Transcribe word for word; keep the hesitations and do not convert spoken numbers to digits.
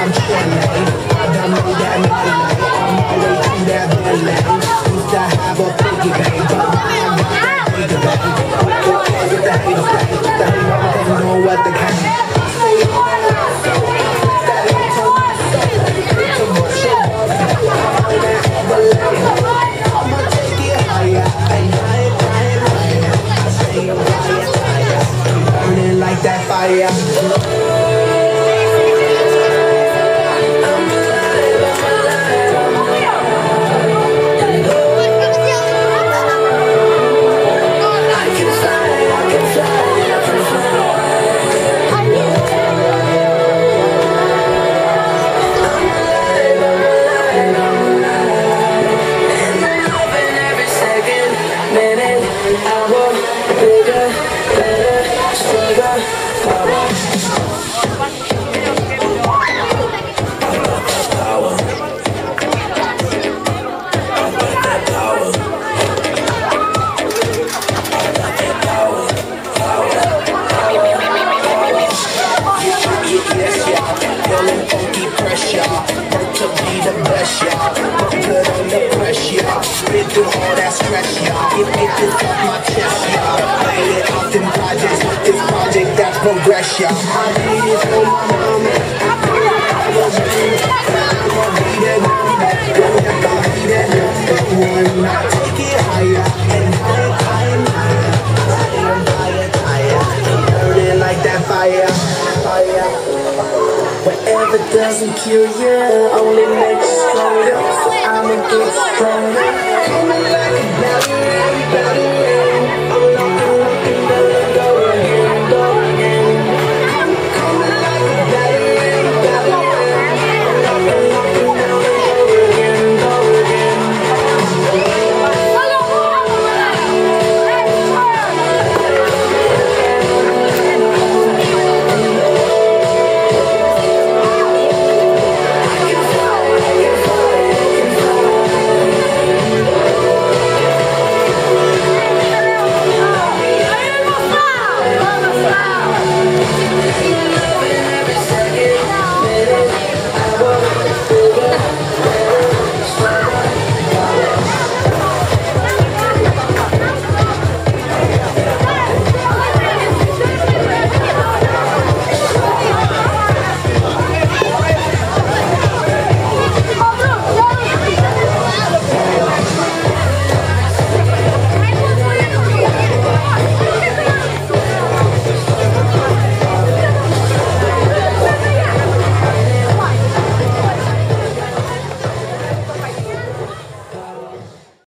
I'm chillin'. I done made that money, on my way to that Bentley. Used to have a piggy bank, but now I got that bigger bank. With the haters, the haters, the haters, they know what they can. Stay on my soul, that ain't so much. Too much of I'ma take it higher, and higher, higher, higher. I say I'm higher, higher, I'm burning like that fire. Progress, y'all. I need it for my mama. I was dreaming. I'ma be that number. Don't ever be that number one. I take it higher and higher, higher, higher. I am higher, higher. I'm burning like that fire, fire. Whatever doesn't kill you only makes you stronger. So I'ma get stronger. Coming like a battery, battery.